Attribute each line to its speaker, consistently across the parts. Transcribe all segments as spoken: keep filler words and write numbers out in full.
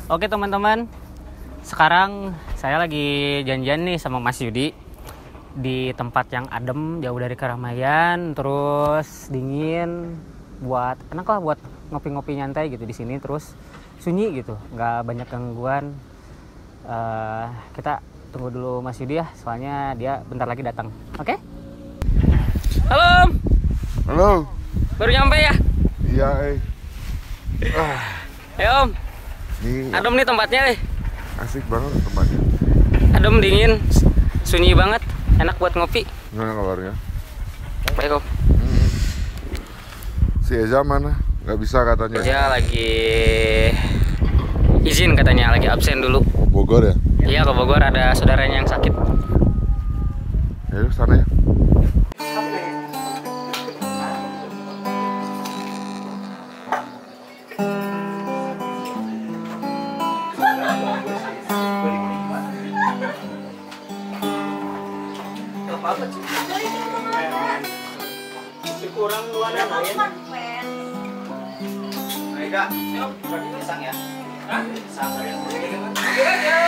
Speaker 1: Oke teman-teman, sekarang saya lagi janjian nih sama Mas Yudi di tempat yang adem, jauh dari keramaian, terus dingin, buat enak lah buat ngopi-ngopi nyantai gitu di sini, terus sunyi gitu, nggak banyak gangguan. Uh, kita tunggu dulu Mas Yudi ya, soalnya dia bentar lagi datang. Oke? Halo.
Speaker 2: Halo.
Speaker 1: Baru nyampe ya?
Speaker 2: Iya, eh. Ah.
Speaker 1: Ayo Om.
Speaker 2: Ini
Speaker 1: adem nih tempatnya nih.
Speaker 2: Asik banget tempatnya.
Speaker 1: Adem, dingin, sunyi banget, enak buat ngopi.
Speaker 2: Gimana kabarnya?
Speaker 1: Baik Om.
Speaker 2: Hmm. Si Eza mana? Gak bisa katanya.
Speaker 1: Dia lagi izin katanya, lagi absen dulu.
Speaker 2: Bogor ya?
Speaker 1: Iya, ke Bogor, ada saudaranya yang sakit.
Speaker 2: Ayo sana ya.
Speaker 1: Kurang dua dan lain. Ayo, yuk, berarti pisang ya? Hah? Pisang yang aja.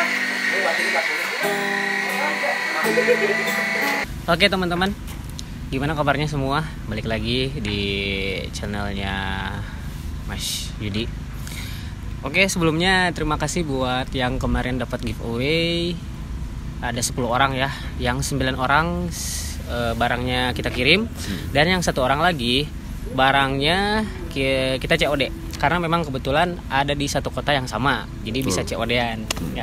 Speaker 1: Oke teman-teman, gimana kabarnya semua? Balik lagi di channelnya Mas Yudi. Oke, sebelumnya terima kasih buat yang kemarin dapat giveaway. Ada sepuluh orang ya, yang sembilan orang e, barangnya kita kirim, dan yang satu orang lagi barangnya kita C O D, karena memang kebetulan ada di satu kota yang sama, jadi bisa C O D-an ya.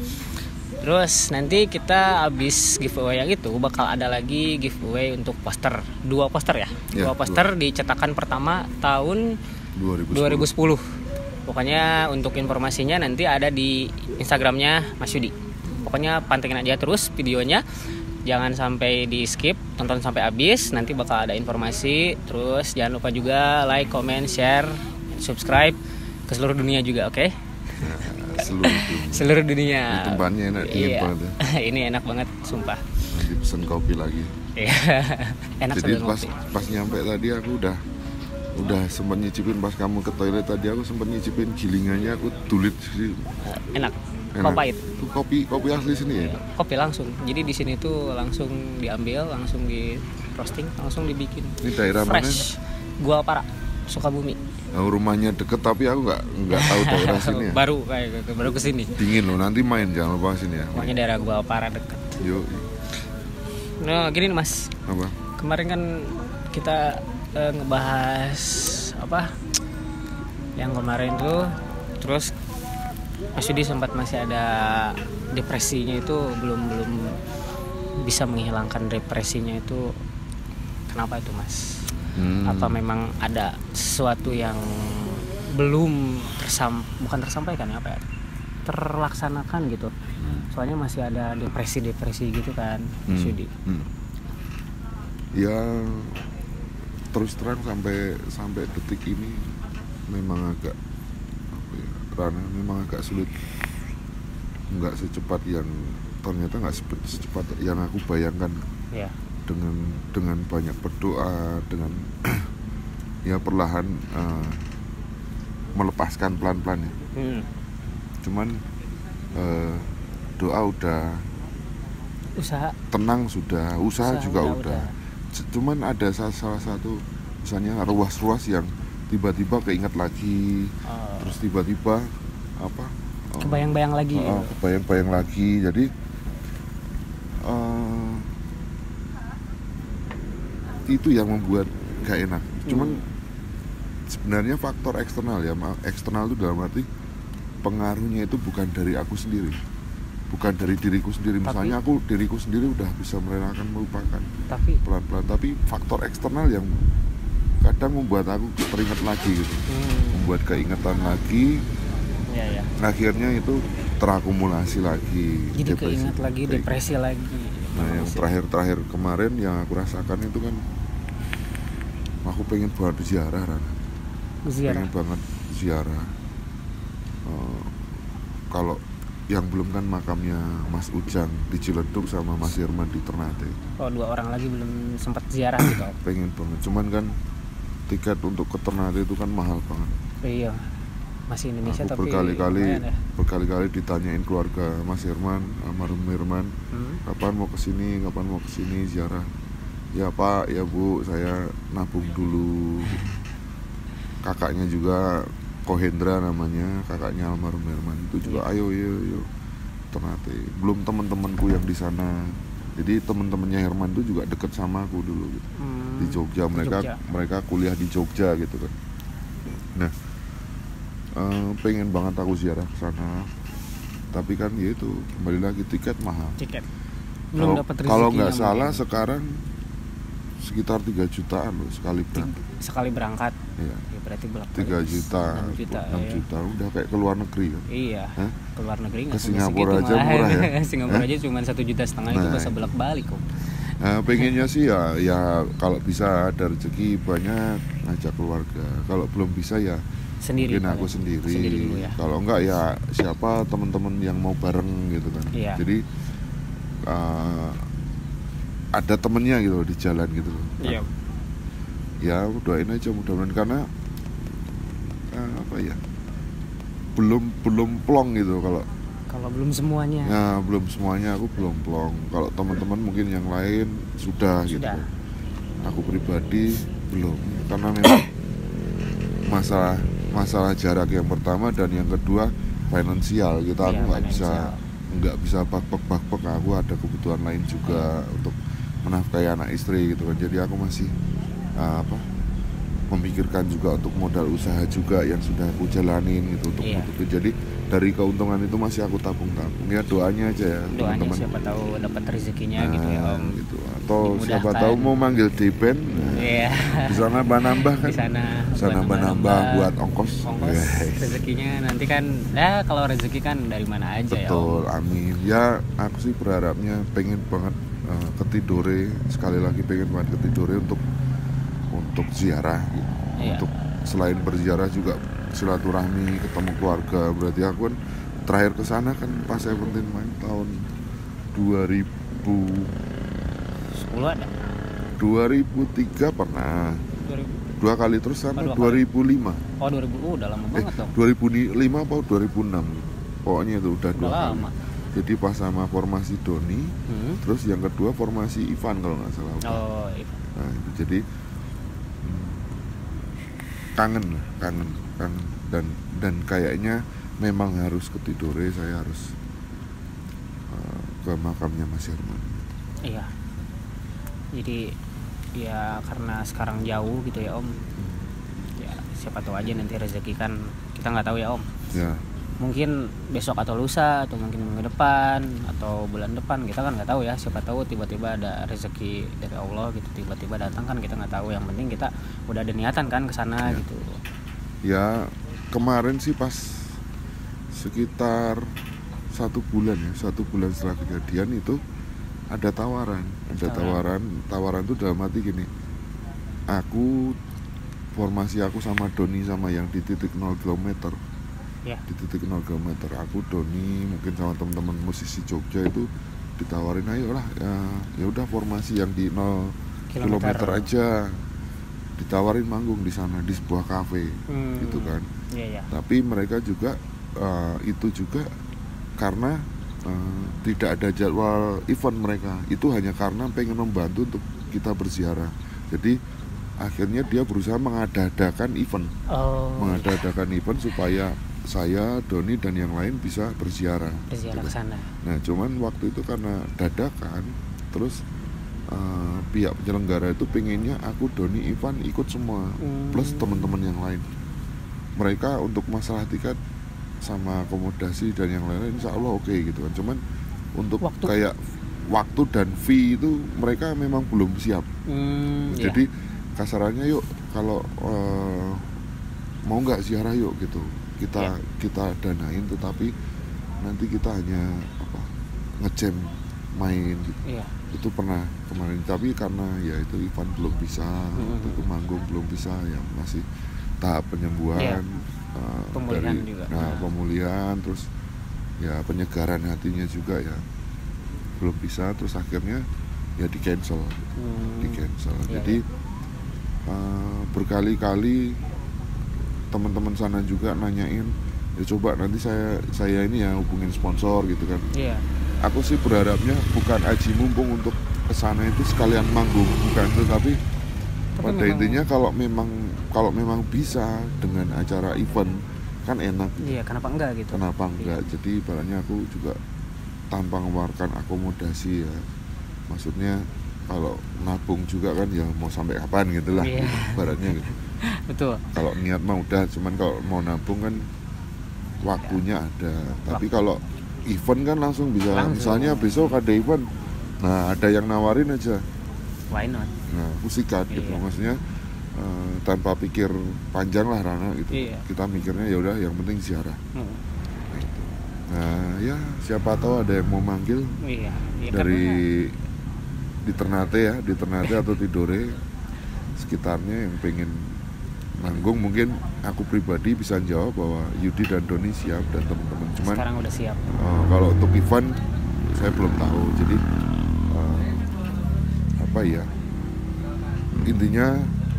Speaker 1: Terus nanti kita habis giveaway yang itu bakal ada lagi giveaway untuk poster, dua poster ya,
Speaker 2: ya
Speaker 1: dua poster di cetakan pertama tahun dua ribu sepuluh. Pokoknya untuk informasinya nanti ada di Instagramnya Mas Yudi. Pokoknya pantengin aja terus videonya, jangan sampai di skip, tonton sampai habis, nanti bakal ada informasi. Terus jangan lupa juga like, comment, share, subscribe ke seluruh dunia juga, oke? Okay?
Speaker 2: Nah, seluruh dunia.
Speaker 1: Seluruh dunia.
Speaker 2: Ini tempatnya enak, dingin
Speaker 1: iya.
Speaker 2: banget ya.
Speaker 1: Ini enak banget, sumpah.
Speaker 2: Nanti pesen kopi lagi.
Speaker 1: Enak.
Speaker 2: Jadi pas,
Speaker 1: ngopi.
Speaker 2: pas nyampe tadi aku udah udah sempat nyicipin, pas kamu ke toilet tadi aku sempat nyicipin gilingannya, aku tulit sih.
Speaker 1: Enak.
Speaker 2: Enak.
Speaker 1: Kopait.
Speaker 2: Itu kopi kopi asli sini ya?
Speaker 1: Kopi langsung. Jadi di sini tuh langsung diambil, langsung di roasting, langsung dibikin.
Speaker 2: Ini daerah
Speaker 1: fresh. Mana? Gua Para, Sukabumi.
Speaker 2: Nah, rumahnya deket tapi aku nggak nggak tahu daerah sini ya.
Speaker 1: Baru kayak gitu, baru kesini.
Speaker 2: Dingin loh, nanti main jangan lupa sini ya.
Speaker 1: Pokoknya daerah Gua Para deket.
Speaker 2: Yuk.
Speaker 1: Nah, gini Mas.
Speaker 2: Apa?
Speaker 1: Kemarin kan kita eh, ngebahas apa? Yang kemarin tuh, terus Mas Yudi sempat masih ada depresinya, itu belum belum bisa menghilangkan depresinya itu. Kenapa itu Mas? Hmm. Apa memang ada sesuatu yang belum tersam bukan tersampaikan ya, apa ya? Terlaksanakan gitu. Soalnya masih ada depresi-depresi gitu kan, Mas Yudi.
Speaker 2: Hmm. Hmm. Ya terus terang sampai sampai detik ini memang agak karena memang agak sulit, nggak secepat yang ternyata nggak secepat yang aku bayangkan ya. dengan dengan banyak berdoa, dengan ya perlahan uh, melepaskan pelan-pelan ya. hmm. Cuman uh, doa udah,
Speaker 1: usaha
Speaker 2: tenang sudah, usaha, usaha juga udah, udah. Cuman ada salah satu misalnya ruas-ruas yang tiba-tiba keinget lagi, oh. terus tiba-tiba apa?
Speaker 1: Kebayang-bayang lagi.
Speaker 2: Uh, uh, kebayang-bayang lagi. Jadi uh, itu yang membuat gak enak. Hmm. Cuman sebenarnya faktor eksternal ya. Eksternal itu dalam arti pengaruhnya itu bukan dari aku sendiri, bukan dari diriku sendiri. Tapi, misalnya aku diriku sendiri udah bisa merelakan melupakan. Tapi pelan-pelan. Tapi faktor eksternal yang kadang membuat aku teringat lagi gitu, hmm. membuat keingetan lagi, ya, ya. Akhirnya itu terakumulasi lagi,
Speaker 1: jadi depresi, keinget lagi, kayak depresi gitu. Lagi.
Speaker 2: Nah yang terakhir-terakhir kemarin yang aku rasakan itu kan, aku pengen banget ziarah, pengen banget ziarah. Uh, kalau yang belum kan makamnya Mas Ujang di Ciledug sama Mas Irman di Ternate.
Speaker 1: Oh, dua orang lagi belum sempat ziarah gitu.
Speaker 2: Pengen banget, cuman kan tiket untuk ke Ternate itu kan mahal banget.
Speaker 1: Iya. Masih Indonesia
Speaker 2: Aku
Speaker 1: tapi
Speaker 2: berkali-kali
Speaker 1: lumayan ya.
Speaker 2: berkali-kali ditanyain keluarga Mas Herman, almarhum Herman,
Speaker 1: Hmm.
Speaker 2: kapan mau kesini, kapan mau kesini ziarah. Ya Pak, ya Bu, saya nabung dulu. Kakaknya juga Kohendra namanya, kakaknya almarhum Herman itu juga, ayo ayo ayo Ternate. Belum teman-temanku yang di sana. Jadi teman-temannya Herman itu juga deket sama aku dulu gitu.
Speaker 1: Hmm,
Speaker 2: Di Jogja,
Speaker 1: di
Speaker 2: mereka
Speaker 1: Jogja.
Speaker 2: mereka kuliah di Jogja gitu kan. Nah, eh, pengen banget aku ziarah ke sana. Tapi kan ya itu, kembali lagi tiket mahal.
Speaker 1: Tiket belum
Speaker 2: Kalau
Speaker 1: dapat
Speaker 2: kalau
Speaker 1: rezekinya
Speaker 2: nggak salah
Speaker 1: mungkin.
Speaker 2: sekarang sekitar tiga jutaan loh sekali berangkat.
Speaker 1: Sekali berangkat
Speaker 2: Iya.
Speaker 1: ya berarti berapa
Speaker 2: tiga juta,
Speaker 1: enam juta,
Speaker 2: enam
Speaker 1: ya.
Speaker 2: juta udah kayak ke luar negeri kan.
Speaker 1: Iya.
Speaker 2: Hah?
Speaker 1: Ke luar negeri
Speaker 2: Ke
Speaker 1: nggak sampai
Speaker 2: Singapura
Speaker 1: segitu
Speaker 2: aja
Speaker 1: malahan.
Speaker 2: murah ya?
Speaker 1: Singapura
Speaker 2: Hah?
Speaker 1: aja cuma satu juta setengah itu
Speaker 2: Nah,
Speaker 1: bisa bolak balik kok.
Speaker 2: Nah, pengennya sih ya ya kalau bisa ada rezeki banyak ngajak keluarga. Kalau belum bisa ya
Speaker 1: Sendiri
Speaker 2: mungkin aku
Speaker 1: paling.
Speaker 2: sendiri.
Speaker 1: Sendiri dulu ya.
Speaker 2: Kalau enggak ya siapa teman-teman yang mau bareng gitu kan.
Speaker 1: Iya.
Speaker 2: Jadi uh, ada temennya gitu loh di jalan gitu loh.
Speaker 1: Iya.
Speaker 2: Ya doain aja mudah-mudahan karena uh, apa ya belum belum plong gitu kalau
Speaker 1: Kalau belum semuanya.
Speaker 2: ya belum semuanya aku belum plong. Kalau teman-teman mungkin yang lain sudah, gitu
Speaker 1: Sudah.
Speaker 2: kan. Aku pribadi belum karena memang masalah masalah jarak yang pertama dan yang kedua finansial kita
Speaker 1: Iya,
Speaker 2: aku nggak bisa
Speaker 1: finansial.
Speaker 2: nggak bisa bakpek bakpek aku ada kebutuhan lain juga untuk menafkahi anak istri gitu kan. Jadi aku masih uh, apa memikirkan juga untuk modal usaha juga yang sudah aku jalanin gitu untuk
Speaker 1: Iya.
Speaker 2: menutupi. Jadi dari keuntungan itu masih aku tabung-tabung. Ya doanya aja ya
Speaker 1: Doanya
Speaker 2: teman-teman.
Speaker 1: siapa tahu dapat rezekinya
Speaker 2: Nah,
Speaker 1: gitu ya Om.
Speaker 2: gitu. Atau siapa
Speaker 1: Dimudahkan.
Speaker 2: tahu mau manggil D-band, nah,
Speaker 1: Iya.
Speaker 2: bisa nambah-nambah kan?
Speaker 1: Di sana.
Speaker 2: Bisa
Speaker 1: buat
Speaker 2: nambah-nambah buat ongkos.
Speaker 1: ongkos
Speaker 2: Guys.
Speaker 1: rezekinya nanti kan ya kalau rezeki kan dari mana aja
Speaker 2: Betul,
Speaker 1: ya Om.
Speaker 2: amin. Ya aku sih berharapnya pengen banget uh, ke Tidore, sekali lagi pengen banget ke Tidore untuk untuk ziarah gitu.
Speaker 1: Iya.
Speaker 2: Untuk selain berziarah juga silaturahmi, ketemu keluarga. Berarti aku kan terakhir ke sana kan pas Seventeen main tahun dua ribu
Speaker 1: sepuluh ada.
Speaker 2: dua ribu tiga pernah.
Speaker 1: dua ribu.
Speaker 2: Dua kali terus
Speaker 1: Oh,
Speaker 2: sama
Speaker 1: dua
Speaker 2: dua ribu lima.
Speaker 1: Oh dua ribu. Oh, udah lama
Speaker 2: Eh,
Speaker 1: banget dong.
Speaker 2: dua ribu lima apa dua ribu enam. Pokoknya itu udah dua
Speaker 1: Udah
Speaker 2: kali.
Speaker 1: lama.
Speaker 2: Jadi pas sama formasi Doni,
Speaker 1: Hmm.
Speaker 2: terus yang kedua formasi Ivan kalau nggak salah.
Speaker 1: Oh, iya.
Speaker 2: Nah, itu jadi hmm, kangen lah, kangen, kangen dan dan kayaknya memang harus ke Tidore, saya harus uh, ke makamnya Mas Herman.
Speaker 1: Iya. Jadi ya karena sekarang jauh gitu ya Om. Ya siapa tahu aja nanti rezeki kan kita nggak tahu ya Om.
Speaker 2: Ya,
Speaker 1: Mungkin besok atau lusa atau mungkin minggu depan atau bulan depan kita kan nggak tahu ya. Siapa tahu tiba-tiba ada rezeki dari Allah gitu tiba-tiba datang kan kita nggak tahu. Yang penting kita udah ada niatan kan ke sana
Speaker 2: Ya.
Speaker 1: gitu.
Speaker 2: ya kemarin sih pas sekitar satu bulan ya, satu bulan setelah kejadian itu ada tawaran, ada tawaran, tawaran itu dalam arti gini, aku formasi aku sama Doni sama yang di titik nol kilometer,
Speaker 1: Ya.
Speaker 2: di titik nol kilometer, aku Doni mungkin sama teman-teman musisi Jogja itu ditawarin ayo lah, ya, ya udah formasi yang di nol
Speaker 1: Kilometer.
Speaker 2: kilometer aja, ditawarin manggung di sana di sebuah kafe,
Speaker 1: Hmm.
Speaker 2: gitu kan.
Speaker 1: Iya ya.
Speaker 2: Tapi mereka juga uh, itu juga karena uh, tidak ada jadwal event mereka. Itu hanya karena pengen membantu untuk kita berziarah. Jadi akhirnya dia berusaha mengadakan event,
Speaker 1: Oh.
Speaker 2: mengadakan event supaya saya, Doni dan yang lain bisa berziarah.
Speaker 1: Berziarah ke sana.
Speaker 2: Nah, cuman waktu itu karena dadakan, terus uh, pihak penyelenggara itu pengennya aku, Doni, Ivan ikut semua,
Speaker 1: Hmm.
Speaker 2: plus teman-teman yang lain. Mereka untuk masalah tiket sama akomodasi dan yang lain-lain insya Allah oke okay, gitu kan. Cuman untuk
Speaker 1: Waktu.
Speaker 2: kayak waktu dan fee itu mereka memang belum siap.
Speaker 1: Hmm, iya.
Speaker 2: Jadi kasarannya yuk kalau uh, mau nggak ziarah yuk gitu. Kita
Speaker 1: Iya.
Speaker 2: kita danain tetapi nanti kita hanya apa ngejam main gitu.
Speaker 1: Iya.
Speaker 2: Itu pernah kemarin tapi karena ya itu Ivan belum bisa,
Speaker 1: Hmm.
Speaker 2: waktu itu manggung belum bisa ya masih tahap penyembuhan.
Speaker 1: Iya.
Speaker 2: Uh,
Speaker 1: Pemulihan
Speaker 2: dari,
Speaker 1: juga.
Speaker 2: nah,
Speaker 1: Nah.
Speaker 2: pemulihan terus ya penyegaran hatinya juga ya belum bisa, terus akhirnya ya di cancel gitu.
Speaker 1: Hmm.
Speaker 2: di cancel
Speaker 1: Iya,
Speaker 2: jadi uh, berkali-kali teman-teman sana juga nanyain, ya coba nanti saya saya ini ya hubungin sponsor gitu kan.
Speaker 1: Iya.
Speaker 2: Aku sih berharapnya bukan aji mumpung untuk kesana itu sekalian manggung, bukan itu, tapi pada
Speaker 1: memang,
Speaker 2: intinya kalau memang kalau memang bisa dengan acara event kan enak.
Speaker 1: Iya, kenapa enggak gitu?
Speaker 2: Kenapa enggak?
Speaker 1: Iya.
Speaker 2: Jadi ibaratnya aku juga tanpa mengeluarkan akomodasi ya. Maksudnya kalau nabung juga kan ya mau sampai kapan gitu lah.
Speaker 1: Iya.
Speaker 2: Ibaratnya gitu.
Speaker 1: Betul.
Speaker 2: Kalau niat mah udah, cuman kalau mau nabung kan waktunya ada. Tapi
Speaker 1: Waktu.
Speaker 2: kalau event kan langsung bisa.
Speaker 1: Langsung.
Speaker 2: Misalnya besok ada event, nah ada yang nawarin aja.
Speaker 1: Why not?
Speaker 2: Nah, aku sikat gitu.
Speaker 1: Iya.
Speaker 2: Maksudnya uh, tanpa pikir panjang lah Rana gitu.
Speaker 1: Iya.
Speaker 2: Kita mikirnya ya udah yang penting ziarah.
Speaker 1: Hmm.
Speaker 2: Gitu. Nah, ya siapa tahu ada yang mau manggil
Speaker 1: Iya. Iya,
Speaker 2: dari
Speaker 1: karena...
Speaker 2: di Ternate ya, di Ternate atau Tidore sekitarnya yang pengen manggung, mungkin aku pribadi bisa jawab bahwa Yudi dan Doni siap dan teman-teman. Cuman
Speaker 1: sekarang udah siap.
Speaker 2: Uh, kalau untuk event saya belum tahu. Jadi uh, apa ya? Intinya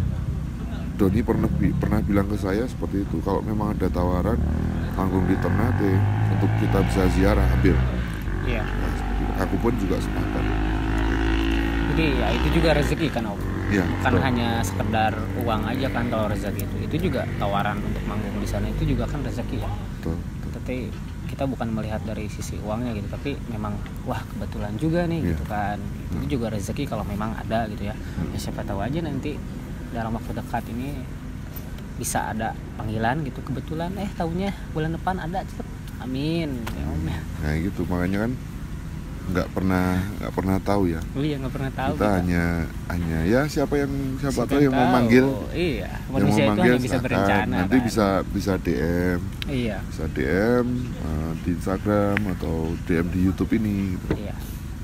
Speaker 2: Doni pernah bi- pernah bilang ke saya seperti itu. Kalau memang ada tawaran manggung di Ternate untuk kita bisa ziarah, ambil.
Speaker 1: Iya.
Speaker 2: Nah, seperti itu. Aku pun juga sepakat.
Speaker 1: Jadi ya itu juga rezeki kan Om.
Speaker 2: Ya,
Speaker 1: Bukan
Speaker 2: betul.
Speaker 1: hanya sekedar uang aja kan kalau rezeki itu. Itu juga tawaran untuk manggung di sana itu juga kan rezeki ya.
Speaker 2: Betul, betul.
Speaker 1: Tapi kita bukan melihat dari sisi uangnya gitu, tapi memang wah kebetulan juga nih
Speaker 2: Iya.
Speaker 1: gitu kan. Itu
Speaker 2: Hmm.
Speaker 1: juga rezeki kalau memang ada gitu ya. Ya siapa tahu aja nanti dalam waktu dekat ini bisa ada panggilan gitu, kebetulan eh tahunya bulan depan ada, cepet. Amin ya Om.
Speaker 2: Nah gitu, makanya kan nggak pernah nggak pernah tahu ya.
Speaker 1: Oh iya, nggak pernah tahu
Speaker 2: Kita hanya hanya ya siapa yang siapa
Speaker 1: Siapa
Speaker 2: tahu yang mau
Speaker 1: tahu.
Speaker 2: manggil,
Speaker 1: Iya,
Speaker 2: yang
Speaker 1: manusia
Speaker 2: mau
Speaker 1: itu
Speaker 2: manggil
Speaker 1: hanya bisa
Speaker 2: silakan.
Speaker 1: berencana
Speaker 2: Nanti
Speaker 1: kan?
Speaker 2: bisa bisa D M,
Speaker 1: Iya.
Speaker 2: bisa D M uh, di Instagram atau D M di YouTube ini. Gitu.
Speaker 1: Iya.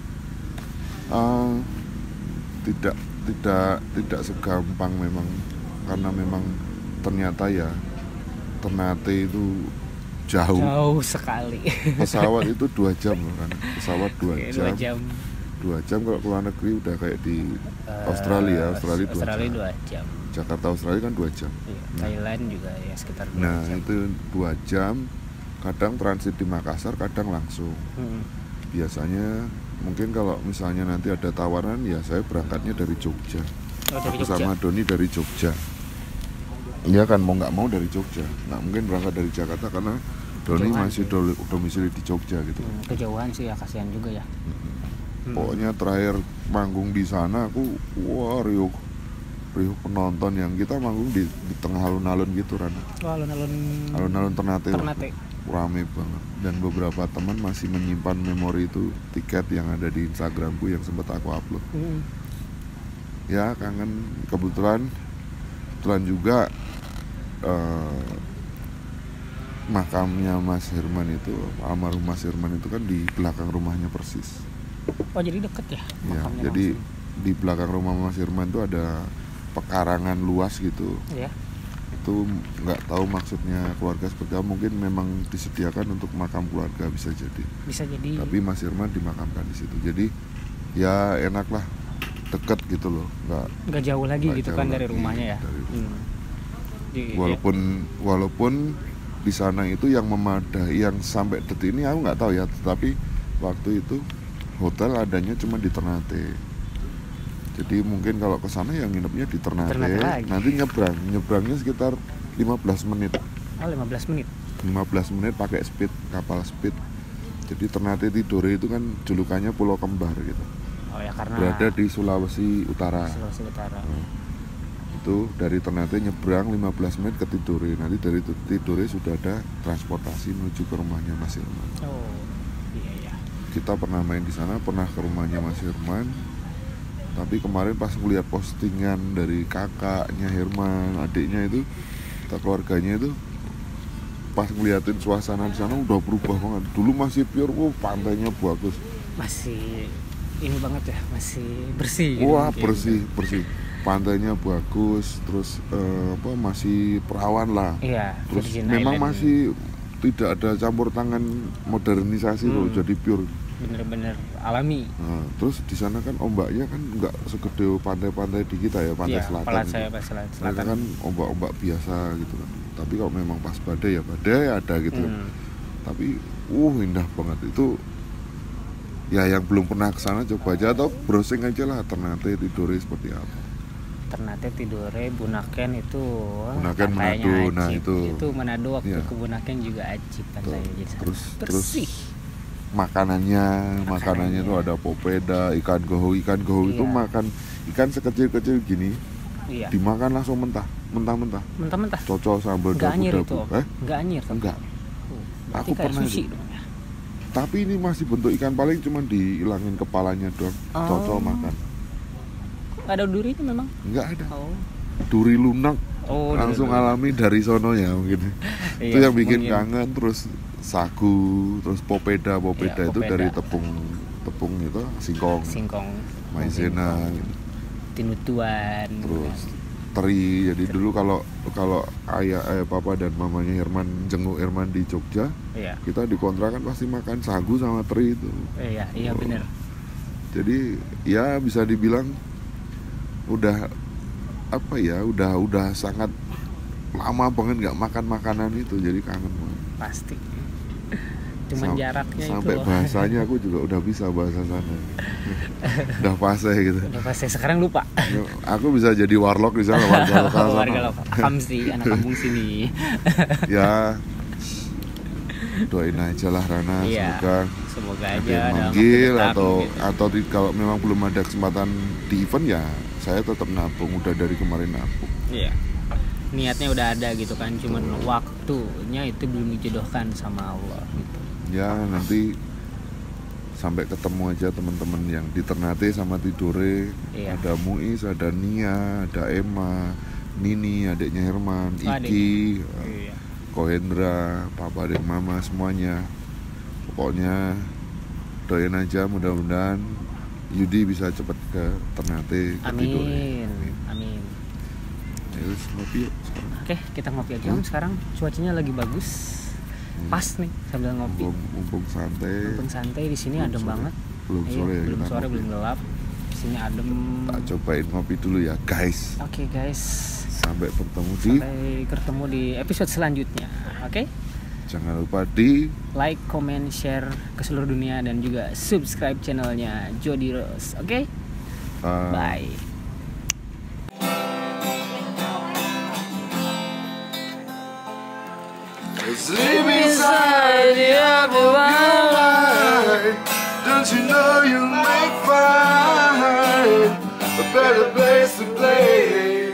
Speaker 2: Uh, tidak tidak tidak segampang memang, karena memang ternyata ya Ternate itu jauh.
Speaker 1: Jauh sekali.
Speaker 2: Pesawat itu dua jam loh kan, pesawat dua
Speaker 1: Oke,
Speaker 2: jam.
Speaker 1: dua jam.
Speaker 2: Dua jam kalau ke luar negeri udah kayak di
Speaker 1: Eh,
Speaker 2: Australia, Australia dua
Speaker 1: Australia
Speaker 2: jam.
Speaker 1: dua jam.
Speaker 2: Jakarta Australia kan dua jam.
Speaker 1: Iya, Thailand juga ya sekitar dua
Speaker 2: Nah
Speaker 1: jam.
Speaker 2: itu dua jam, kadang transit di Makassar, kadang langsung.
Speaker 1: Hmm.
Speaker 2: Biasanya mungkin kalau misalnya nanti ada tawaran ya saya berangkatnya dari Jogja.
Speaker 1: Oh, dari
Speaker 2: Aku
Speaker 1: Jogja.
Speaker 2: sama Doni dari Jogja. Iya kan, mau nggak mau dari Jogja. Nggak mungkin berangkat dari Jakarta karena Doni
Speaker 1: Kejauhan
Speaker 2: masih
Speaker 1: sih.
Speaker 2: dol- domisili di Jogja gitu.
Speaker 1: Hmm, kejauhan sih ya, kasihan juga ya. Hmm.
Speaker 2: Pokoknya terakhir manggung di sana aku wah riuh riuh penonton, yang kita manggung di, di tengah alun-alun gitu kan.
Speaker 1: Oh, alun-alun
Speaker 2: Alun-alun Ternate.
Speaker 1: Ternate.
Speaker 2: Rame banget, dan beberapa teman masih menyimpan memori itu, tiket yang ada di Instagramku yang sempat aku upload.
Speaker 1: Hmm.
Speaker 2: Ya kangen, kebetulan kebetulan juga eh, makamnya Mas Herman itu, almarhum Mas Herman itu kan di belakang rumahnya persis.
Speaker 1: Oh, jadi deket ya
Speaker 2: Ya,
Speaker 1: makamnya
Speaker 2: jadi
Speaker 1: langsung.
Speaker 2: di belakang rumah Mas Herman itu ada pekarangan luas gitu.
Speaker 1: Iya.
Speaker 2: Itu nggak tahu maksudnya keluarga seperti apa, mungkin memang disediakan untuk makam keluarga, bisa jadi.
Speaker 1: Bisa jadi.
Speaker 2: Tapi Mas Herman dimakamkan di situ, jadi ya enak lah, deket gitu loh, nggak
Speaker 1: nggak jauh lagi
Speaker 2: nggak
Speaker 1: gitu
Speaker 2: jauh
Speaker 1: kan dari
Speaker 2: lagi
Speaker 1: rumahnya ya.
Speaker 2: dari rumah.
Speaker 1: Hmm. Jadi,
Speaker 2: walaupun walaupun di sana itu yang memadai, yang sampai detik ini aku nggak tahu ya, tetapi waktu itu hotel adanya cuma di Ternate. Jadi mungkin kalau ke sana yang nginepnya di Ternate,
Speaker 1: Ternate lagi.
Speaker 2: nanti nyebrang, nyebrangnya sekitar lima belas menit.
Speaker 1: oh lima belas menit.
Speaker 2: lima belas menit pakai speed, kapal speed. Jadi Ternate Tidore itu kan julukannya Pulau Kembar gitu.
Speaker 1: Oh ya, karena
Speaker 2: Berada di Sulawesi Utara.
Speaker 1: Sulawesi Utara.
Speaker 2: Nah, itu dari Ternate nyebrang lima belas menit ke Tidore. Nanti dari Tidore sudah ada transportasi menuju ke rumahnya Mas Herman.
Speaker 1: Oh iya ya.
Speaker 2: Kita pernah main di sana, pernah ke rumahnya Mas Herman. Tapi kemarin pas ngeliat postingan dari kakaknya Herman, adiknya itu, kita keluarganya itu, pas ngeliatin suasana di sana udah berubah banget. Dulu masih pure, wow, pantainya bagus.
Speaker 1: Masih ini banget ya, masih bersih. gitu
Speaker 2: Wah
Speaker 1: mungkin.
Speaker 2: bersih, bersih. Pantainya bagus, terus eh, apa masih perawan lah.
Speaker 1: Iya.
Speaker 2: Terus
Speaker 1: Virgin
Speaker 2: memang
Speaker 1: Island.
Speaker 2: masih tidak ada campur tangan modernisasi loh,
Speaker 1: Hmm.
Speaker 2: jadi pure.
Speaker 1: bener-bener alami.
Speaker 2: Nah, terus di sana kan ombaknya kan nggak segede pantai-pantai di kita ya, pantai
Speaker 1: Iya,
Speaker 2: selatan.
Speaker 1: Pelat
Speaker 2: itu.
Speaker 1: saya Pelat
Speaker 2: Mereka
Speaker 1: Selatan.
Speaker 2: kan ombak-ombak biasa gitu kan. Tapi kalau memang pas badai ya badai ada gitu.
Speaker 1: Hmm.
Speaker 2: Tapi uh indah banget itu. Ya yang belum pernah ke sana coba aja atau browsing aja lah Ternate Tidore seperti apa.
Speaker 1: Ternate Tidore, Bunaken itu
Speaker 2: Bunaken
Speaker 1: pantainya
Speaker 2: Manado,
Speaker 1: ajib.
Speaker 2: nah itu.
Speaker 1: Itu Manado waktu
Speaker 2: Iya.
Speaker 1: ke Bunaken juga ajib pantainya jadi sana.
Speaker 2: Terus terus
Speaker 1: Bersih.
Speaker 2: makanannya, makanannya
Speaker 1: Makanannya.
Speaker 2: tuh ada popeda, ikan gohu, ikan gohu itu
Speaker 1: Iya.
Speaker 2: makan ikan sekecil-kecil gini,
Speaker 1: Iya.
Speaker 2: dimakan langsung mentah, mentah-mentah.
Speaker 1: Mentah-mentah.
Speaker 2: Cocok sambal
Speaker 1: Enggak anyir itu.
Speaker 2: dabu-dabu.
Speaker 1: Om.
Speaker 2: Eh?
Speaker 1: Enggak anyir tuh.
Speaker 2: Enggak.
Speaker 1: Oh, berarti
Speaker 2: Aku
Speaker 1: kayak
Speaker 2: pernah
Speaker 1: sushi
Speaker 2: itu.
Speaker 1: dong ya.
Speaker 2: Tapi ini masih bentuk ikan paling cuman dihilangin kepalanya doang.
Speaker 1: Oh.
Speaker 2: Cocok makan.
Speaker 1: Enggak ada durinya memang.
Speaker 2: Enggak ada.
Speaker 1: Oh.
Speaker 2: Duri lunak
Speaker 1: Oh,
Speaker 2: langsung
Speaker 1: duri.
Speaker 2: alami dari sono ya mungkin.
Speaker 1: Iya,
Speaker 2: Itu yang bikin
Speaker 1: mungkin.
Speaker 2: kangen. Terus sagu, terus popeda, popeda
Speaker 1: Iya,
Speaker 2: itu
Speaker 1: popeda.
Speaker 2: dari tepung tepung itu singkong,
Speaker 1: Singkong,
Speaker 2: maizena gitu.
Speaker 1: tinutuan.
Speaker 2: Terus teri. Jadi dulu kalau kalau ayah ayah papa dan mamanya Herman jenguk Herman di Jogja,
Speaker 1: Iya.
Speaker 2: kita di kontrakan pasti makan sagu sama teri itu.
Speaker 1: Iya, iya
Speaker 2: Oh.
Speaker 1: benar.
Speaker 2: Jadi ya bisa dibilang udah apa ya, udah udah sangat lama banget nggak makan makanan itu, jadi kangen banget.
Speaker 1: Pasti. Cuman
Speaker 2: Sam-
Speaker 1: jaraknya
Speaker 2: sampai
Speaker 1: itu.
Speaker 2: bahasanya aku juga udah bisa bahasa sana. Udah fase gitu.
Speaker 1: Udah pasti sekarang lupa.
Speaker 2: Aku bisa jadi warlock di sana, warga lokal sana.
Speaker 1: Warga lokal. Paham sih anak kampung sini.
Speaker 2: Ya doain aja lah Rana,
Speaker 1: Iya.
Speaker 2: semoga
Speaker 1: Semoga
Speaker 2: ada
Speaker 1: aja
Speaker 2: yang
Speaker 1: dalam
Speaker 2: manggil
Speaker 1: waktu dekat
Speaker 2: atau
Speaker 1: gitu.
Speaker 2: atau di- kalau memang belum ada kesempatan di event ya saya tetap nabung, udah dari kemarin nabung.
Speaker 1: Iya. Niatnya udah ada gitu kan, cuman waktunya itu belum dijodohkan sama Allah gitu.
Speaker 2: Ya nanti sampai ketemu aja teman-teman yang di Ternate sama Tidore.
Speaker 1: Iya.
Speaker 2: Ada Muiz, ada Nia, ada Emma, Nini, adiknya Herman,
Speaker 1: Oh,
Speaker 2: Iki,
Speaker 1: Iya.
Speaker 2: Kohendra, Papa dan Mama semuanya. Pokoknya doain aja mudah-mudahan Yudi bisa cepat ke Ternate, ke Tidore.
Speaker 1: Amin. Amin.
Speaker 2: Ya wis, ngopi yuk sekarang.
Speaker 1: Oke, kita ngopi aja Om.
Speaker 2: Hmm?
Speaker 1: Sekarang cuacanya lagi bagus.
Speaker 2: Hmm.
Speaker 1: Pas nih sambil ngopi.
Speaker 2: Mumpung, mumpung santai.
Speaker 1: Mumpung santai di sini
Speaker 2: Belum
Speaker 1: adem
Speaker 2: sore.
Speaker 1: banget.
Speaker 2: Belum
Speaker 1: Iya,
Speaker 2: sore ya
Speaker 1: belum
Speaker 2: kita
Speaker 1: sore,
Speaker 2: ngopi.
Speaker 1: belum gelap. Di sini adem.
Speaker 2: Tak cobain ngopi dulu ya guys.
Speaker 1: Oke, guys.
Speaker 2: Sampai bertemu di
Speaker 1: Sampai ketemu di episode selanjutnya. Oke?
Speaker 2: jangan lupa di
Speaker 1: Like, comment, share ke seluruh dunia dan juga subscribe channelnya Jody Rose. Oke?
Speaker 2: uh,
Speaker 1: Bye.
Speaker 2: Sleep inside the apple of Don't you know you make fine a better place to play?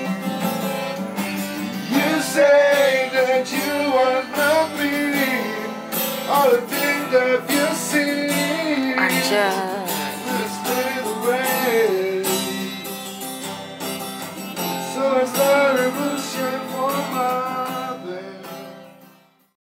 Speaker 2: You say that you want nothing, all the things that you see.
Speaker 1: Anjay.